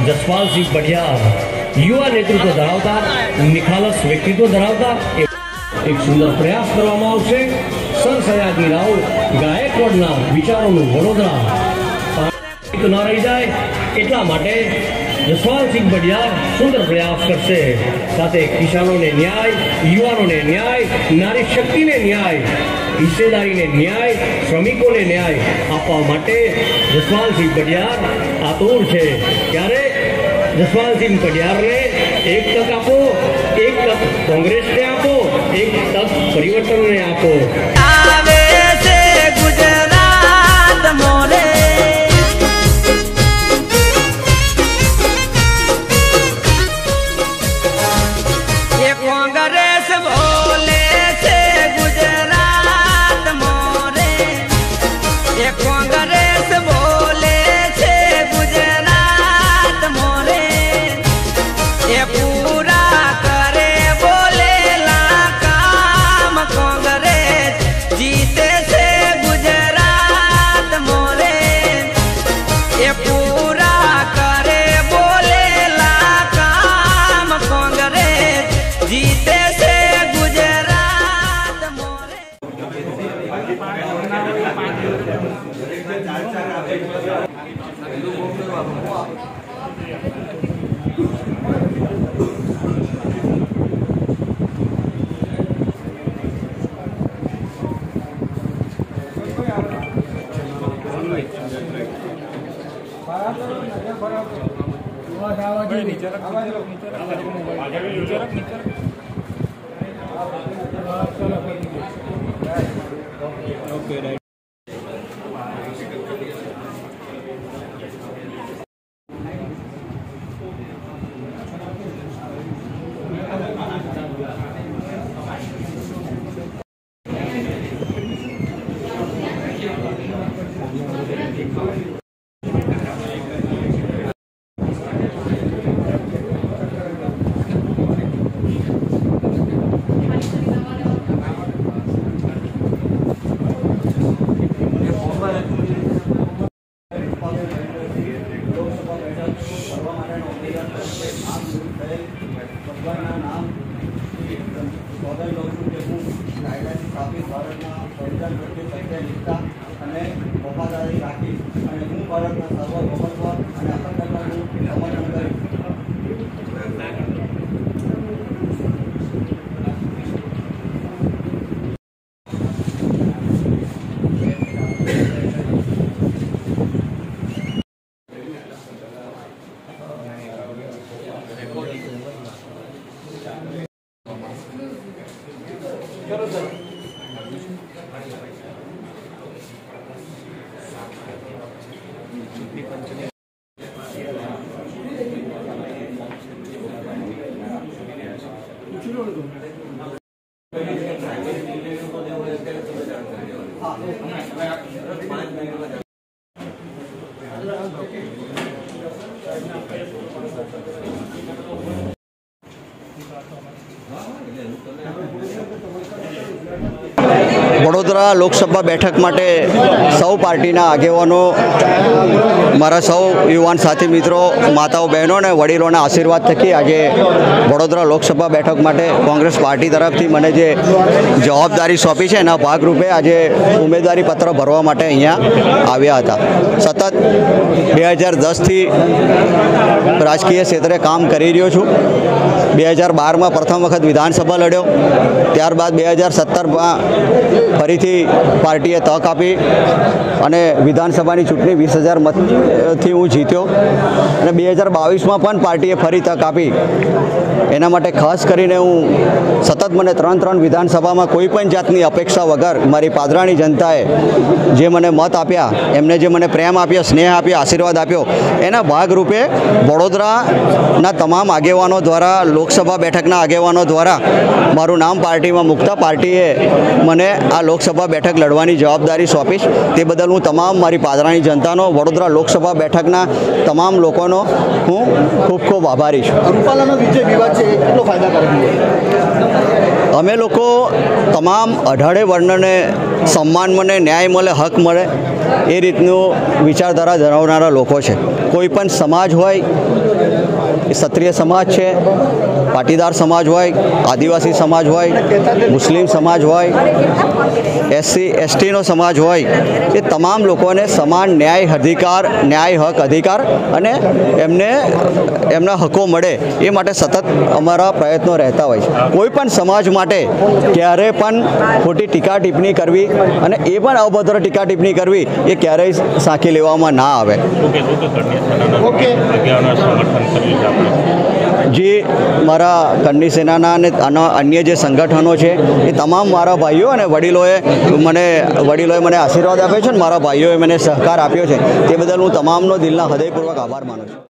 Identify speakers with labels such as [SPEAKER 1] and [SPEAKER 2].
[SPEAKER 1] जसपाल सिंह बढ़ियार युवा नेतृत्व धरावता निखालस व्यक्तित्व धरावता एक सुंदर प्रयास करवामां आवशे। सर सयाजी राव गायकवाडना विचारोनुं वडोदरा न रही जाए एटला माटे जसपाल सिंह बढ़ियार सुंदर प्रयास करशे। साथे किसानों ने न्याय, युवाओं ने न्याय, नारी शक्ति ने न्याय, हिस्सेदारी ने न्याय, श्रमिकों ने न्याय आपवा माटे जसपाल सिंह बढ़ियार आतुर छे। त्यारे जसपाल सिंह बढ़ियार ने एक तक आपो, एक तक कांग्रेस ने आपो, एक तक परिवर्तन ने आपो।
[SPEAKER 2] आवे से गुजरात मोरे कांग्रेस बोले से गुजरात मोरे, ये कांग्रेस बोले से गुजरात मोरे, ये पूरा करे बोले ला काम कांग्रेस जीते से गुजरात मोरे, ये पूरा करे बोले ला काम कांग्रेस जीते से गुजरात मोरे।
[SPEAKER 3] वफादारी राखी हूँ भारतना सार्वभौमत्व और अखंडतानुं समर्थन करीश।
[SPEAKER 4] वडोदरा लोकसभा बैठक माटे सौ पार्टीना आगेवानो मारा सौ युवान साथी मित्रों माताओं बहनों ने वडीलोना आशीर्वाद थकी आज वडोदरा लोकसभा बैठक माटे कांग्रेस पार्टी तरफथी मने जे जवाबदारी सौंपी है एना भागरूपे आज उम्मीदवारी पत्र भरवा माटे अहींया आव्या हता। सतत 2010 थी राजकीय क्षेत्रे काम करी रह्यो छुं। 2012 में प्रथम वखत विधानसभा लड्यो, त्यारबाद 2017 में फरीथी पार्टीए तक आपी अने विधानसभा चूंटणी 20,000 मत थी हूँ जीत्यो अने 2022 में पण पार्टीए फरी तक आपी। एना माटे खास करीने हूँ सतत मने 3 विधानसभा में कोईपण जातनी अपेक्षा वगर मारी पादरानी जनताए जे मने मत आप्या, एमने जे मने प्रेम आप्यो, स्नेह आप्यो, आशीर्वाद आप्यो, एना भागरूपे वडोदराना तमाम आगेवानो द्वारा लोकसभा बैठकना आगेवानो द्वारा मारू नाम पार्टी में मुकता पार्टीए मने आ लोकसभा बैठक लड़वानी जवाबदारी सौंपीश। ते बदल हूँ तमाम मारी पादरानी जनतानो, वडोदरा लोकसभा बैठकना तमाम लोकोनो हूँ खूब खूब आभारी छुं। અમે લોકો તમામ 18 વર્ણને સન્માન મળે, ન્યાય મળે, હક મળે એ રીતનું વિચારધારા ધરાવનારા લોકો છે. કોઈ પણ સમાજ હોય, એ ક્ષત્રિય સમાજ છે, પાટીદાર સમાજ હોય, આદિવાસી સમાજ હોય, મુસ્લિમ સમાજ હોય, SC STનો સમાજ હોય, એ તમામ લોકોને સમાન ન્યાય હક અધિકાર અને એમના હકો મળે એ માટે સતત અમારા પ્રયત્નો રહેતા હોય છે. કોઈ પણ સમાજ માટે ક્યારે પણ ખોટી ટીકા ટિપ્પણી કરવી અને એ પણ અભદ્ર ટીકા ટિપ્પણી કરવી એ ક્યારેય સાંખી લેવામાં ના આવે. જે મારા કરણી સેનાના અને અન્ય જે સંગઠનો છે એ તમામ મારા ભાઈઓ અને વડીલોએ મને આશીર્વાદ આપ્યો છે અને મારા ભાઈઓએ મને સહકાર આપ્યો છે. તે બદલ હું તમામનો દિલના હૃદયપૂર્વક આભાર માનું છું.